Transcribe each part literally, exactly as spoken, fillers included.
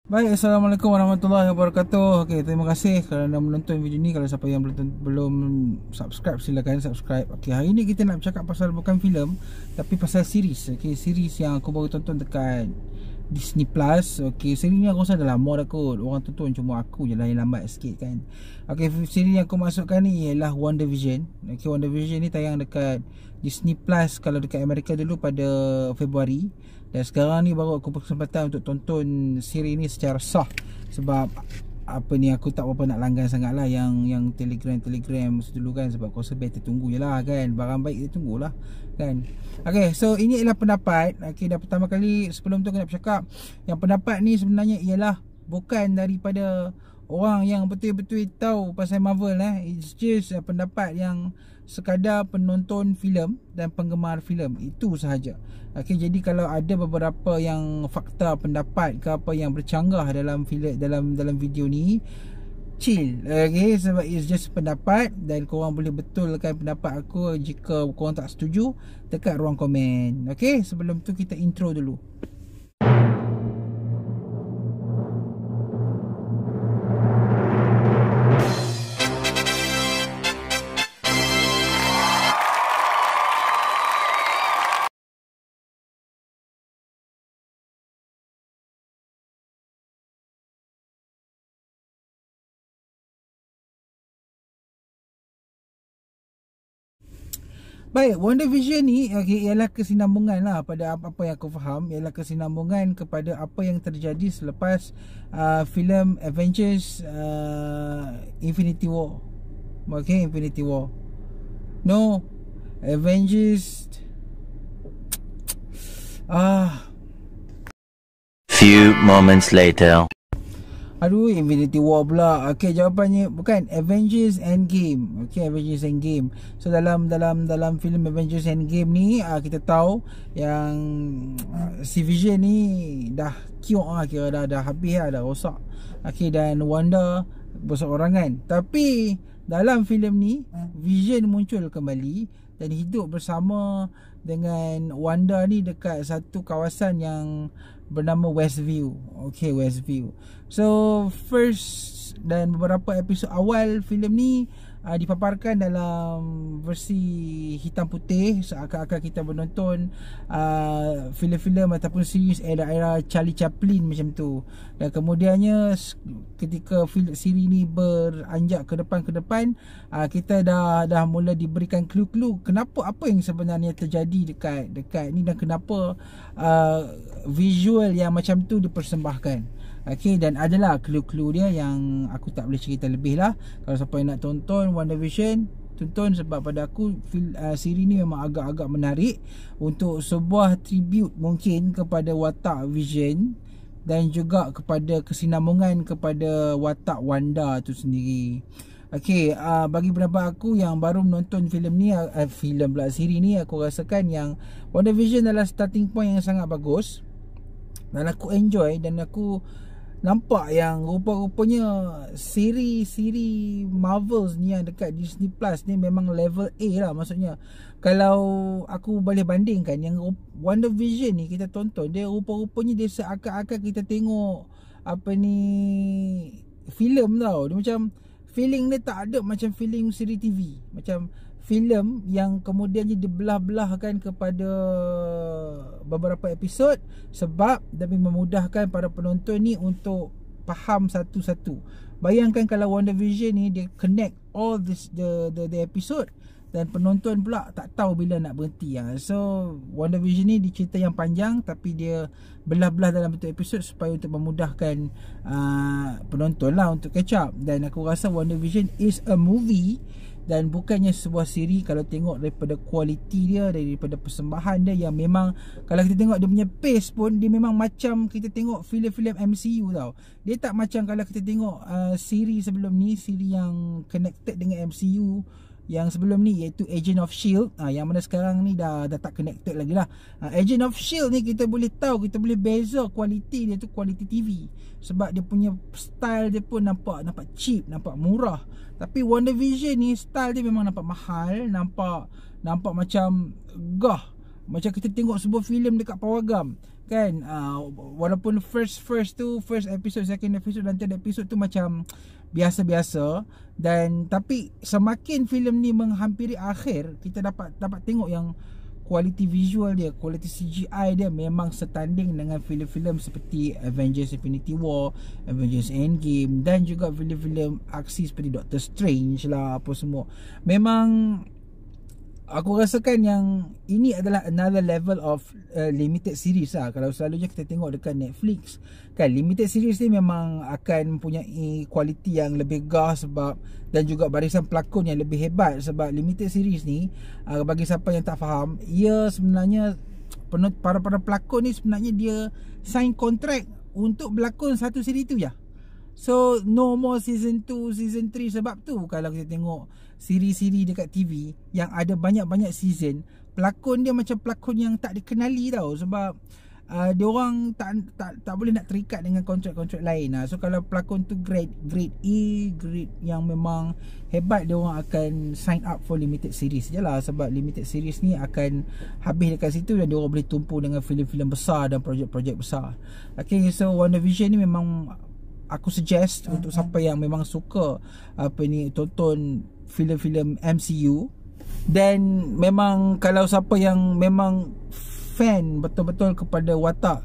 Baik, Assalamualaikum warahmatullahi wabarakatuh. Okey, terima kasih kerana menonton video ni. Kalau siapa yang belum belum subscribe, silakan subscribe. Okey, hari ni kita nak bercakap pasal bukan filem tapi pasal series. Okey, series yang aku baru tonton dekat Disney Plus. Okey, series ni aku rasa dah lama dah kot. Orang tonton cuma aku je lah yang lambat sikit kan. Okey, series yang aku masukkan ni ialah Wandavision. Okey, Wandavision ni tayang dekat Disney Plus kalau dekat Amerika dulu pada Februari. Dan sekarang ni baru aku berkesempatan untuk tonton siri ni secara sah. Sebab apa ni, aku tak berapa nak langgan sangat lah yang yang telegram-telegram dulu kan. Sebab aku rasa better tunggu je lah kan. Barang baik dia tunggulah kan. Okay, so ini ialah pendapat. Okay, dah pertama kali sebelum tu aku nak bercakap, yang pendapat ni sebenarnya ialah bukan daripada orang yang betul-betul tahu pasal Marvel eh. It's just uh, pendapat yang sekadar penonton filem dan penggemar filem, itu sahaja. Okey, jadi kalau ada beberapa yang fakta pendapat ke apa yang bercanggah dalam filem dalam dalam video ni, chill. Okey, sebab it's just pendapat dan korang boleh betulkan pendapat aku jika korang tak setuju dekat ruang komen. Okey, sebelum tu kita intro dulu. Baik, Wandavision ni okay, ialah kesinambungan lah pada apa-apa yang aku faham. Ialah kesinambungan kepada apa yang terjadi selepas uh, filem Avengers uh, Infinity War. Okay, Infinity War. No, Avengers Ah Few moments later. Aduh, Infinity War pula. Okey, jawapannya bukan Avengers Endgame. Okey, Avengers Endgame. So dalam dalam dalam filem Avengers Endgame ni uh, kita tahu yang uh, si Vision ni dah kiok lah, kira dah dah habis lah, dah rosak. Okey, dan Wanda berseorangan. Tapi dalam filem ni Vision muncul kembali dan hidup bersama dengan Wanda ni dekat satu kawasan yang bernama Westview. Okay, Westview. So first dan beberapa episod awal filem ni uh, dipaparkan dalam versi hitam putih, seakan-akan kita menonton uh, filem-filem ataupun series era-era Charlie Chaplin macam tu. Dan kemudiannya ketika siri ni beranjak ke depan ke depan, uh, kita dah dah mula diberikan clue-clue kenapa, apa yang sebenarnya terjadi dekat dekat ni dan kenapa uh, visual yang macam tu dipersembahkan. Okay, dan adalah clue-clue dia yang aku tak boleh cerita lebih lah. Kalau siapa yang nak tonton Wandavision, tonton, sebab pada aku fil, uh, siri ni memang agak-agak menarik untuk sebuah tribute mungkin kepada watak Vision dan juga kepada kesinambungan kepada watak Wanda tu sendiri. Okay, uh, bagi pendapat aku yang baru menonton filem ni, uh, filem pula siri ni, aku rasakan yang Wandavision adalah starting point yang sangat bagus dan aku enjoy. Dan aku nampak yang rupa-rupanya siri-siri Marvels ni yang dekat Disney Plus ni memang level A lah. Maksudnya kalau aku boleh bandingkan, yang Wandavision ni kita tonton, dia rupa-rupanya dia seakan-akan kita tengok apa ni, filem tau. Dia macam feeling dia tak ada macam feeling siri T V, macam filem yang kemudiannya dibelah-belahkan kepada beberapa episod sebab demi memudahkan para penonton ni untuk faham satu-satu. Bayangkan kalau Wandavision ni dia connect all this the the, the episode dan penonton pula tak tahu bila nak berhenti ya. So Wandavision ni dia cerita yang panjang tapi dia belah-belah dalam bentuk episod supaya untuk memudahkan uh, penonton lah untuk catch up. Dan aku rasa Wandavision is a movie dan bukannya sebuah siri. Kalau tengok daripada kualiti dia, daripada persembahan dia yang memang, kalau kita tengok dia punya pace pun, dia memang macam kita tengok filem-filem M C U tau. Dia tak macam kalau kita tengok uh, siri sebelum ni, siri yang connected dengan M C U yang sebelum ni, iaitu Agent of Shield. ha, Yang mana sekarang ni dah, dah tak connected lagi lah. ha, Agent of Shield ni kita boleh tahu, kita boleh beza kualiti dia tu, kualiti T V. Sebab dia punya style dia pun nampak nampak cheap, nampak murah. Tapi Wandavision ni style dia memang nampak mahal, nampak nampak macam gah, macam kita tengok sebuah filem dekat pawagam. kan. uh, Walaupun first first tu First episode, second episode dan third episode tu macam biasa-biasa, dan tapi semakin filem ni menghampiri akhir, kita dapat dapat tengok yang kualiti visual dia, kualiti C G I dia memang setanding dengan filem-filem seperti Avengers Infinity War, Avengers Endgame, dan juga filem-filem aksi seperti Doctor Strange lah, apa semua. Memang aku rasakan yang ini adalah another level of uh, limited series lah. Kalau selalunya kita tengok dekat Netflix kan, limited series ni memang akan mempunyai kualiti yang lebih gah sebab, dan juga barisan pelakon yang lebih hebat. Sebab limited series ni, uh, bagi siapa yang tak faham, ia sebenarnya para-para pelakon ni sebenarnya dia sign kontrak untuk berlakon satu siri tu je. So no more season two, season three. Sebab tu kalau kita tengok siri-siri dekat T V yang ada banyak-banyak season, pelakon dia macam pelakon yang tak dikenali tau. Sebab uh, dia orang tak, tak tak boleh nak terikat dengan kontrak-kontrak lain lah. So kalau pelakon tu grade grade A, grade yang memang hebat, dia orang akan sign up for limited series je lah. Sebab limited series ni akan habis dekat situ dan dia orang boleh tumpu dengan filem-filem besar dan projek-projek besar. Okay, so Wandavision ni memang aku suggest uh-huh. untuk siapa yang memang suka apa ni, tonton filem-filem M C U. Dan memang kalau siapa yang memang fan betul-betul kepada watak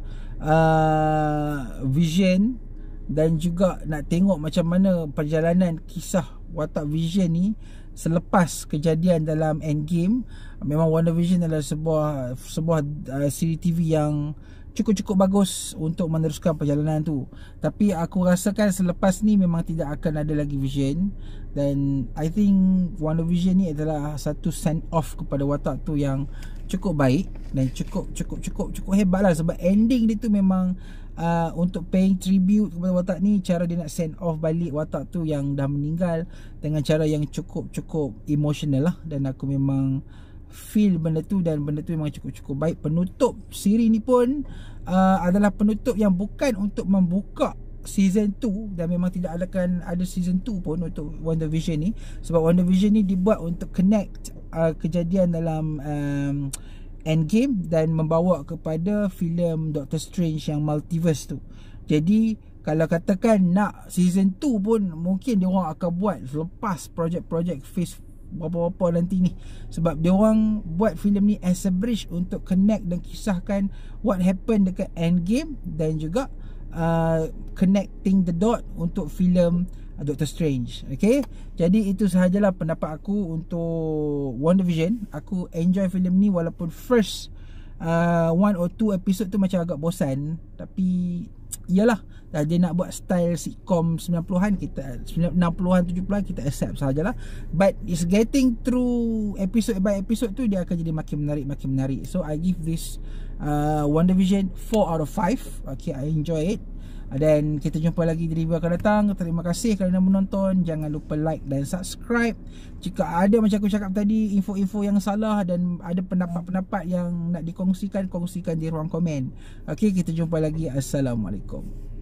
uh, Vision, dan juga nak tengok macam mana perjalanan kisah watak Vision ni selepas kejadian dalam Endgame, memang Wandavision adalah sebuah sebuah uh, siri T V yang cukup-cukup bagus untuk meneruskan perjalanan tu. Tapi aku rasakan selepas ni memang tidak akan ada lagi Vision. Dan I think Wandavision ni adalah satu send off kepada watak tu yang cukup baik dan cukup cukup cukup cukup hebat lah. Sebab ending dia tu memang uh, untuk paying tribute kepada watak ni, cara dia nak send off balik watak tu yang dah meninggal dengan cara yang cukup-cukup emotional lah. Dan aku memang feel benda tu, dan benda tu memang cukup-cukup baik. Penutup siri ni pun uh, adalah penutup yang bukan untuk membuka season two, dan memang tidak akan ada season two pun untuk Wandavision ni. Sebab Wandavision ni dibuat untuk connect uh, kejadian dalam um, Endgame dan membawa kepada filem Doctor Strange yang multiverse tu. Jadi kalau katakan nak season two pun mungkin dia orang akan buat selepas projek-projek phase berapa-berapa nanti ni. Sebab dia orang buat filem ni as a bridge untuk connect dan kisahkan what happened dekat Endgame, dan juga uh, connecting the dot untuk filem uh, Doctor Strange. Okay, jadi itu sahajalah pendapat aku untuk Wandavision. Aku enjoy filem ni walaupun first uh, one or two episode tu macam agak bosan, tapi iyalah, dia nak buat style sitcom sembilan puluhan, kita enam puluhan tujuh puluhan kita accept sahajalah. But it's getting through episode by episode tu, dia akan jadi makin menarik, makin menarik. So I give this uh, Wandavision four out of five. Okay, I enjoy it. Dan kita jumpa lagi di review akan datang. Terima kasih kerana menonton. Jangan lupa like dan subscribe. Jika ada macam aku cakap tadi, info-info yang salah dan ada pendapat-pendapat yang nak dikongsikan, kongsikan di ruang komen. Okay, kita jumpa lagi. Assalamualaikum.